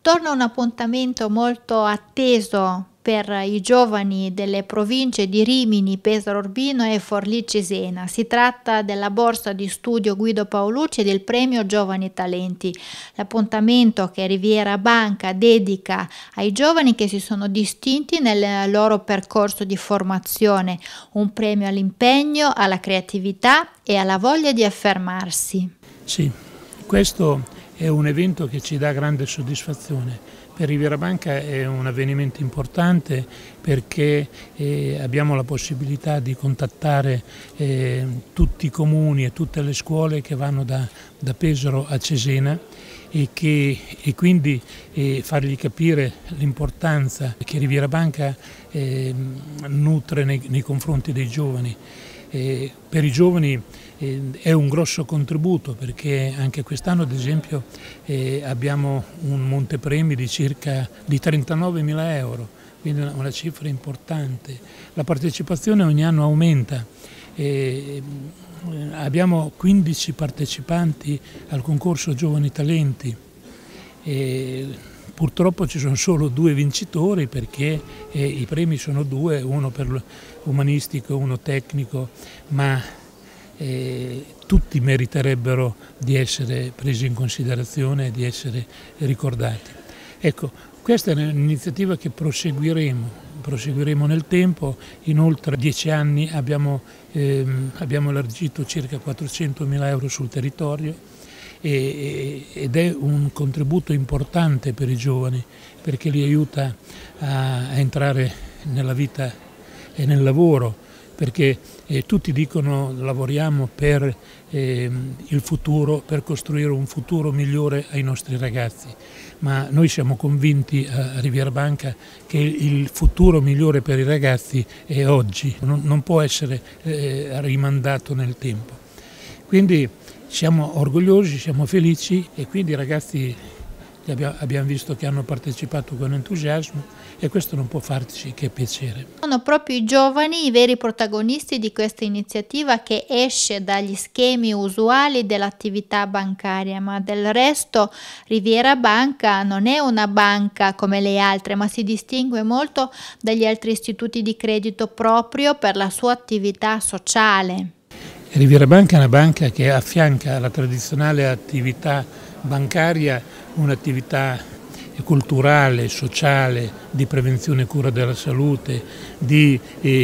Torna un appuntamento molto atteso per i giovani delle province di Rimini, Pesaro Urbino e Forlì Cesena. Si tratta della borsa di studio Guido Paolucci e del premio Giovani Talenti, l'appuntamento che Riviera Banca dedica ai giovani che si sono distinti nel loro percorso di formazione, un premio all'impegno, alla creatività e alla voglia di affermarsi. Sì, questo è un evento che ci dà grande soddisfazione. Per Riviera Banca è un avvenimento importante perché abbiamo la possibilità di contattare tutti i comuni e tutte le scuole che vanno da Pesaro a Cesena e quindi fargli capire l'importanza che Riviera Banca nutre nei confronti dei giovani. Per i giovani è un grosso contributo perché anche quest'anno ad esempio abbiamo un montepremi di circa 39.000 euro, quindi una cifra importante. La partecipazione ogni anno aumenta, abbiamo 15 partecipanti al concorso Giovani Talenti. Purtroppo ci sono solo 2 vincitori perché i premi sono 2, uno per umanistico e uno tecnico, ma tutti meriterebbero di essere presi in considerazione e di essere ricordati. Ecco, questa è un'iniziativa che proseguiremo nel tempo. In oltre 10 anni abbiamo elargito circa 400.000 euro sul territorio ed è un contributo importante per i giovani perché li aiuta a entrare nella vita e nel lavoro, perché tutti dicono lavoriamo per il futuro, per costruire un futuro migliore ai nostri ragazzi, ma noi siamo convinti a Riviera Banca che il futuro migliore per i ragazzi è oggi, non può essere rimandato nel tempo. Quindi siamo orgogliosi, siamo felici e quindi i ragazzi abbiamo visto che hanno partecipato con entusiasmo e questo non può farci che piacere. Sono proprio i giovani i veri protagonisti di questa iniziativa che esce dagli schemi usuali dell'attività bancaria, ma del resto Riviera Banca non è una banca come le altre, ma si distingue molto dagli altri istituti di credito proprio per la sua attività sociale. Riviera Banca è una banca che affianca alla tradizionale attività bancaria un'attività culturale, sociale, di prevenzione e cura della salute, di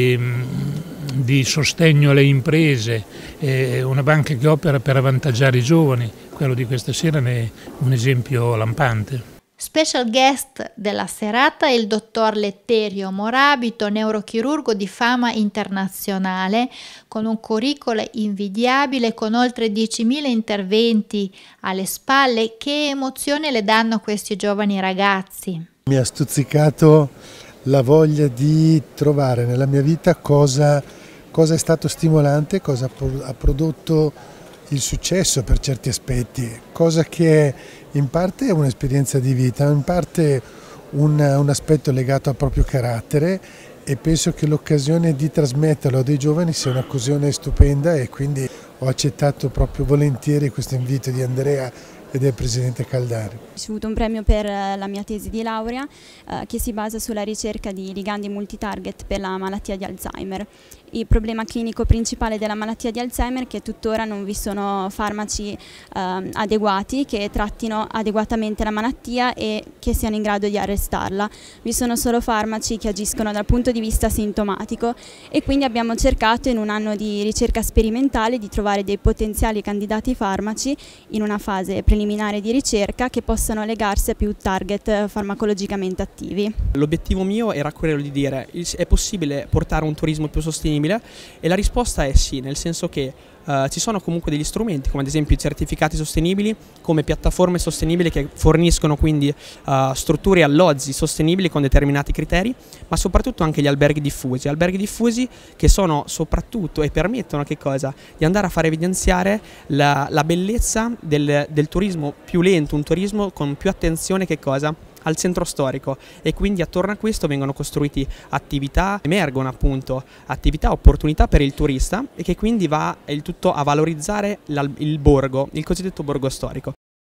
sostegno alle imprese, una banca che opera per avvantaggiare i giovani. Quello di questa sera ne è un esempio lampante. Special guest della serata è il dottor Letterio Morabito, neurochirurgo di fama internazionale, con un curriculum invidiabile, con oltre 10.000 interventi alle spalle. Che emozione le danno questi giovani ragazzi? Mi ha stuzzicato la voglia di trovare nella mia vita cosa è stato stimolante, cosa ha prodotto il successo per certi aspetti, cosa che in parte è un'esperienza di vita, in parte un aspetto legato al proprio carattere e penso che l'occasione di trasmetterlo a dei giovani sia un'occasione stupenda e quindi ho accettato proprio volentieri questo invito di Andrea e del Presidente Caldari. Ho ricevuto un premio per la mia tesi di laurea che si basa sulla ricerca di ligandi multitarget per la malattia di Alzheimer. Il problema clinico principale della malattia di Alzheimer è che tuttora non vi sono farmaci adeguati che trattino adeguatamente la malattia e che siano in grado di arrestarla. Vi sono solo farmaci che agiscono dal punto di vista sintomatico e quindi abbiamo cercato in un anno di ricerca sperimentale di trovare dei potenziali candidati farmaci in una fase preliminare di ricerca che possano legarsi a più target farmacologicamente attivi. L'obiettivo mio era quello di dire: è possibile portare un turismo più sostenibile? E la risposta è sì, nel senso che ci sono comunque degli strumenti come ad esempio i certificati sostenibili, come piattaforme sostenibili che forniscono quindi strutture e alloggi sostenibili con determinati criteri, ma soprattutto anche gli alberghi diffusi che sono soprattutto e permettono che cosa? Di andare a far evidenziare la bellezza del turismo più lento, un turismo con più attenzione che cosa? Al centro storico, e quindi attorno a questo vengono costruiti attività, emergono appunto attività, opportunità per il turista e che quindi va il tutto a valorizzare il borgo, il cosiddetto borgo storico.